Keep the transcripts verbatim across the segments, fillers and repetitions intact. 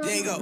nigga.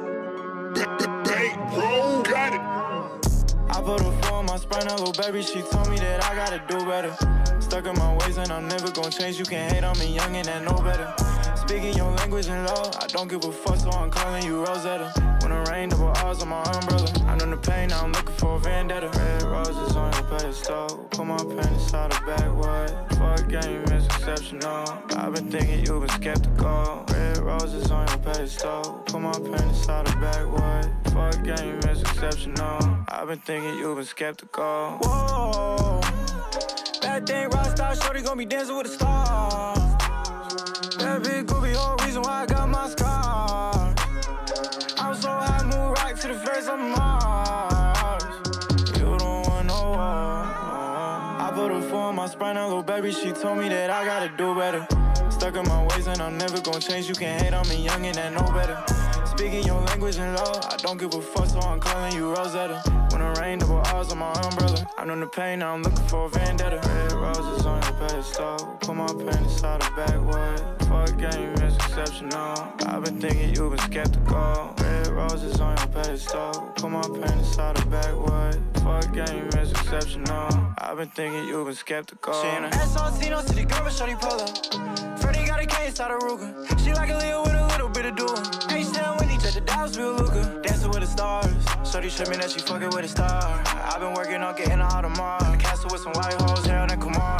Hey, bro, got it. I put a four on my spine, that little baby, she told me that I gotta do better. Stuck in my ways and I'm never gonna change, you can't hate on me, young and I know better. Speaking your language and law, I don't give a fuck, so I'm calling you Rosetta. When it rain, double R's on my umbrella. I know the pain, now I'm looking for a vendetta. Red roses on your pedestal, put my pen inside the backwood. Fuck game is exceptional, I've been thinking you've been skeptical. Red roses on your pedestal, put my pen inside the backwood. Fuck game is exceptional, I've been thinking you've been skeptical. Whoa, bad thing, rock star, shorty gon' be dancing with the stars. That big goofy whole reason why I got my scar. I'm so high, move right to the face of Mars. You don't want no war. I put a four on my spine, that little baby, she told me that I gotta do better. Stuck in my ways and I'm never gonna change, you can't hate on me, young and I know better. Speaking your language and law, I don't give a fuck, so I'm calling you Rosetta. When it rain, double R's on my umbrella. I know the pain, now I'm looking for a vendetta. Red roses on your pedestal, put my pen inside the backwood. Fuck game is exceptional, I've been thinking you've been skeptical. Red roses on your pedestal, put my pen inside the backwood. Fuck game is exceptional, I've been thinking you've been skeptical. She in a S R T, no city girl, but shawty pull up. Freddie got a K inside a Ruger. She like a Leo with a little bit of doing. H-Town when he check the Dallas, real Luca. Dancing with the stars, shorty show me that she fucking with a star. I've been working on getting her out of Mars. Castle with some white hoes, Harold and Kumar.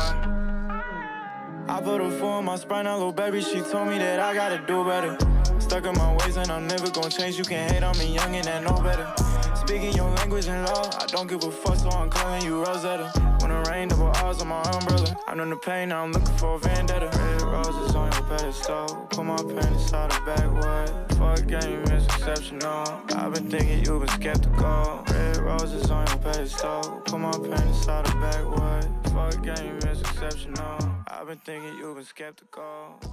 I put a four on my spine, that little baby, she told me that I gotta do better. Stuck in my ways and I'm never gonna change, you can't hate on me, young and I know better. Speaking your language and law, I don't give a fuck, so I'm calling you Rosetta. When it rain, double R's on my umbrella. I know the pain, now I'm looking for a vendetta. Red roses on your pedestal, put my pen inside the backwood. Fuck game is exceptional, I've been thinking you've been skeptical. Red roses on your pedestal, put my pen inside the backwood. Fuck game is exceptional, I've been thinking you've been skeptical.